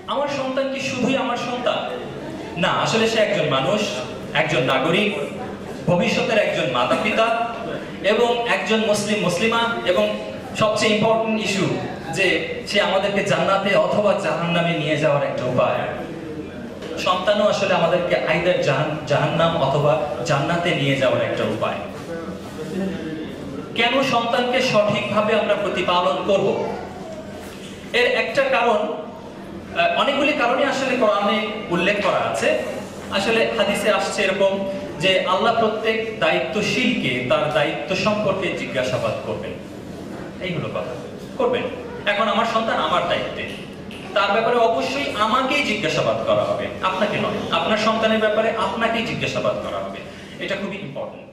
আমার সন্তান কি শুধুই আমার সন্তান? না, আসলে সে একজন মানুষ, একজন নাগরিক, ভবিষ্যতের একজন মাতা পিতা এবং একজন মুসলিমা, এবং সবচেয়ে ইম্পর্টেন্ট ইস্যু যে সে আমাদেরকে জান্নাতে অথবা জাহান্নামে নিয়ে যাওয়ার একটা উপায়। সন্তানও আসলে আমাদেরকে আইদার জাহান্নাম অথবা জান্নাতে নিয়ে যাওয়ার একটা উপায়। কেন সন্তানকে সঠিকভাবে আমরা প্রতিপালন করব? এর একটা কারণ, অনেকগুলি কারণে আসলে কোরআনে উল্লেখ করা আছে। আসলে হাদিসে আসছে এরকম যে আল্লাহ প্রত্যেক দায়িত্বশীলকে তার দায়িত্ব সম্পর্কে জিজ্ঞাসাবাদ করবেন। এই হলো কথা, করবেন। এখন আমার সন্তান আমার দায়িত্বে, তার ব্যাপারে অবশ্যই আমাকেই জিজ্ঞাসাবাদ করা হবে, আপনাকে নয়। আপনার সন্তানের ব্যাপারে আপনাকেই জিজ্ঞাসাবাদ করা হবে, এটা খুবই ইম্পর্টেন্ট।